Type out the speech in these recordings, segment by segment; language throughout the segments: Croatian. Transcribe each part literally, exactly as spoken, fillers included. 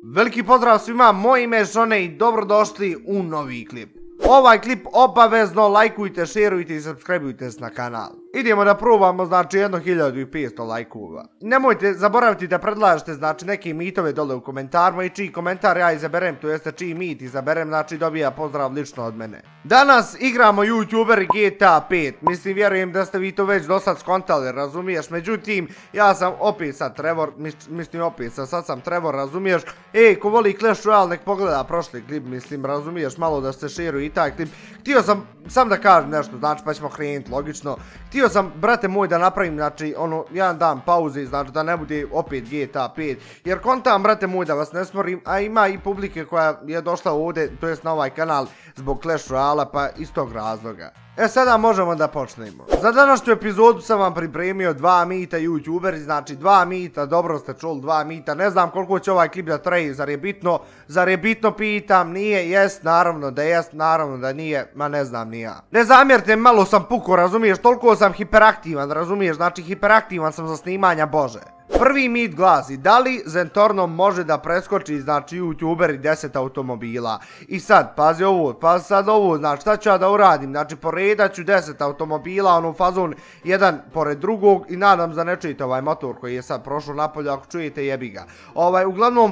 Veliki pozdrav svima, moje ime je Šone i dobrodošli u novi klip. Ovaj klip obavezno lajkujte, šerujte i subscribeujte se na kanal. Idemo da probamo, znači, jedno hiljadu i petsto lajkova. Nemojte zaboraviti da predlažete, znači, neke mitove dole u komentarima i čiji komentar ja izaberem, to jeste čiji mit izaberem, znači, dobija pozdrav lično od mene. Danas igramo YouTuber G T A pet, mislim, vjerujem da ste vi to već do sad skontali, razumiješ, međutim, ja sam opet sad Trevor, mislim, opet sad, sad sam Trevor, razumiješ, ej, ko voli Clash Royale, nek pogleda prošli klip, mislim, razumiješ, malo da se šeruje i taj klip. Htio sam sam da kažem nešto, znači, pa ćemo krenuti, logično. Htio sam, brate moj, da napravim, znači, ono, jedan dan pauze, znači, da ne bude opet G T A pet, jer kontam, brate moj, da vas ne smorim, a ima i publike koja je došla ovdje, to jest na ovaj kanal, zbog Clash Royale, pa iz tog razloga. E, sada možemo da počnemo. Za današnju epizodu sam vam pripremio dva mita YouTuberi, znači dva mita, dobro ste čuli, dva mita, ne znam koliko će ovaj klip da traje, zar je bitno, zar je bitno pitam, nije, jest, naravno da jest, naravno da nije, ma ne znam ni ja. Ne zamjerite, malo sam puko, razumiješ, toliko sam hiperaktivan, razumiješ, znači hiperaktivan sam za snimanja, bože. Prvi mit glasi, da li Zentorno može da preskoči, znači, YouTuberi deset automobila? I sad, pazi ovo, pazi sad ovo, znači, šta ću ja da uradim? Znači, poredat ću deset automobila, ono, fazon, jedan pored drugog, i nadam da ne čujete ovaj motor koji je sad prošao napolje, ako čujete, jebi ga. Ovaj, uglavnom,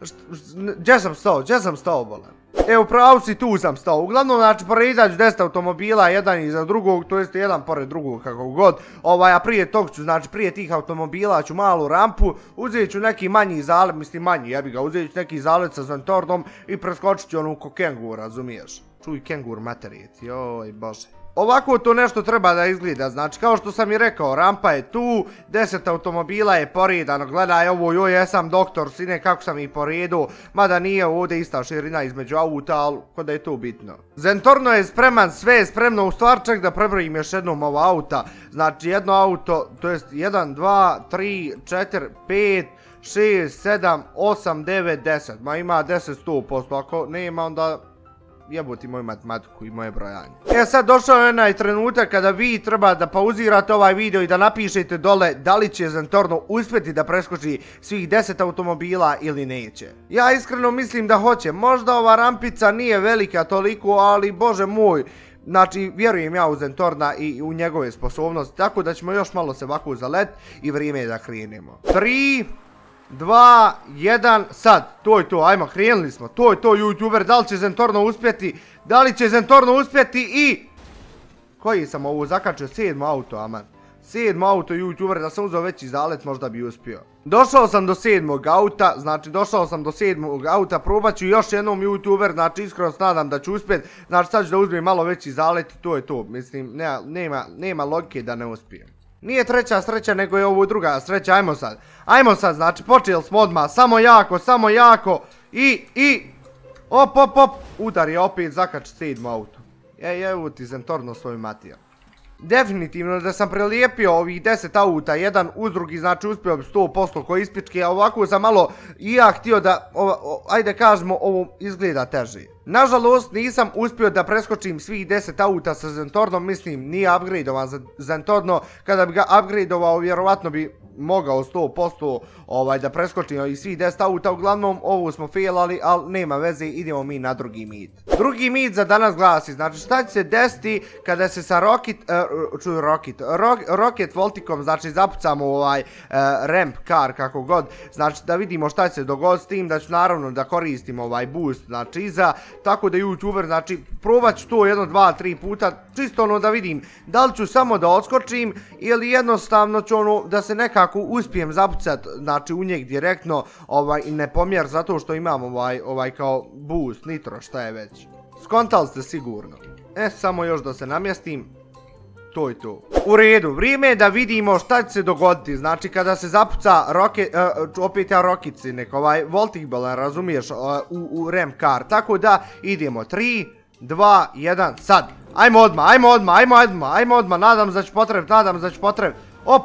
gdje sam stao, gdje sam stao, bolan? Evo, pravo si, tu sam stao. Uglavnom, znači, poredat ću deset automobila, jedan iza drugog, to jest jedan pored drugog, kako god. Ovaj, a prije tog ću, znači, prije tih automobila ću malu rampu, uzet ću neki manji zalet, mislim manji, jebi ga, uzet ću neki zalet sa Zentornom i preskočit ću onu ko kengur, razumiješ? Čuj, kengur materijet, joj, bože. Ovako to nešto treba da izgleda, znači, kao što sam i rekao, rampa je tu, deset automobila je poredano, gledaj ovo, joj, jesam doktor, sine, kako sam ih poredu, mada nije ovdje ista širina između auta, ali kod da je to bitno. Zentorno je spreman, sve je spremno, u stvar čak da prebrojim još jednom ovo auta, znači jedno auto, to jest jedan, dva, tri, četiri, pet, šest, sedam, osam, devet, deset, ma ima deset sto posto, ako nema onda jeboti moju matematiku i moje brojanje. E, sad došao je onaj trenutak kada vi treba da pauzirate ovaj video i da napišete dole da li će Zentorno uspjeti da preskoči svih deset automobila ili neće. Ja iskreno mislim da hoće, možda ova rampica nije velika toliko, ali bože moj, znači, vjerujem ja u Zentorna i u njegove sposobnosti, tako da ćemo još malo se ovako zalet i vrijeme je da krenemo. tri, dva, jedan, sad, to je to, ajmo, krenuli smo, to je to YouTuber, da li će Zentorno uspjeti, da li će Zentorno uspjeti i... Koji sam ovo zakačio, sedmo auto, aman, sedmo auto YouTuber, da sam uzeo veći zalet možda bi uspio. Došao sam do sedmog auta, znači došao sam do sedmog auta, probat ću još jednom YouTuber, znači iskreno se nadam da ću uspjeti, znači sad ću da uzmem malo veći zalet i to je to, mislim, nema, nema, nema logike da ne uspijem. Nije treća sreća, nego je ovo druga sreća, ajmo sad, ajmo sad, znači počeli smo odmah, samo jako, samo jako, i, i, op, op, op, udar je opet zakač sedmo auto. Ej, evo ti Zentorno svoj matija. Definitivno da sam prelijepio ovih deset auta, jedan uz drugi, znači uspio bi sto posto koji ispičke, a ovako sam malo i ja htio da, o, ajde kažemo, ovo izgleda teže. Nažalost, nisam uspio da preskočim svih deset auta sa Zentornom, mislim, nije upgradeovan za Zentorno, kada bi ga upgradeovao, vjerovatno bi mogao sto posto ovaj, da preskočim i svih deset auta, uglavnom ovo smo failali, ali nema veze, idemo mi na drugi mit. Drugi mit za danas glasi, znači šta će se desiti kada se sa Rocket, uh, čuj Rocket, ro, Rocket Volticom, znači zapucamo ovaj uh, ramp car, kako god, znači da vidimo šta će se dogoditi s tim, da ću naravno da koristim ovaj boost, znači iza, tako da YouTuber, znači probat ću to jedno, dva, tri puta, čisto ono da vidim da li ću samo da odskočim ili jednostavno ću ono da se nekako uspijem zapucat, znači u njeg direktno ovaj i ne pomjer zato što imam ovaj, ovaj kao boost, nitro, šta je već. Skontali ste sigurno. E, samo još da se namjestim. To je to. U redu, vrijeme je da vidimo šta će se dogoditi, znači kada se zapuca roket, uh, opet ja rokici, nek ovaj Voltigball, razumiješ, uh, u, u ramp car, tako da idemo, tri, dva, jedan, sad, ajmo odmah, ajmo odmah, ajmo odmah, ajmo odmah, nadam se da ću potrebiti, nadam se da ću potrebiti, op,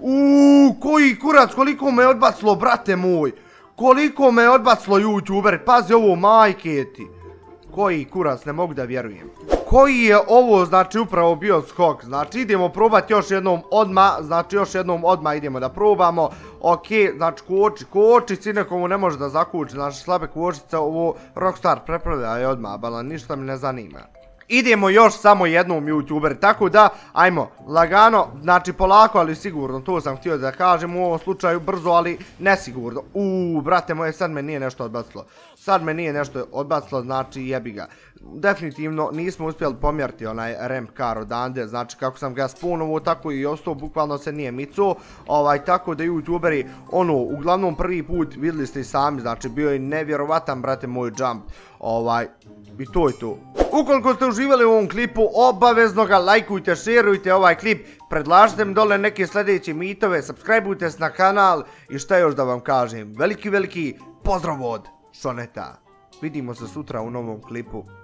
uuuu, koji kurac, koliko me je odbacilo, brate moj, koliko me je odbacilo YouTuber, pazi ovo, majke ti. Koji kurac, ne mogu da vjerujem. koji je ovo, znači, upravo bio skok. Znači, idemo probati još jednom odmah, znači, još jednom odmah idemo da probamo. Ok, znači, koči, kočici nekomu ne može da zakuči, znači, slabe kočice, ovo Rockstar prepravlja odmah, bala, ništa mi ne zanima. Idemo još samo jednom YouTuber, tako da, ajmo, lagano, znači polako, ali sigurno, to sam htio da kažem, u ovom slučaju brzo, ali nesigurno. Uuu, brate moje, sad me nije nešto odbacilo. Sad me nije nešto odbacilo, znači jebi ga. Definitivno nismo uspjeli pomjeriti onaj ramp car odande, znači kako sam ga spunovo, tako i ostao, bukvalno se nije mico, ovaj, tako da YouTuberi, ono, uglavnom prvi put, vidjeli ste i sami, znači bio je nevjerovatan, brate moj, jump, ovaj, i to je to. Ukoliko ste uživali u ovom klipu, obavezno ga lajkujte, šerujte ovaj klip, predlažite mi dole neke sljedeće mitove, subscribeujte se na kanal i šta još da vam kažem, veliki veliki pozdrav od Šoneta. Vidimo se sutra u novom klipu.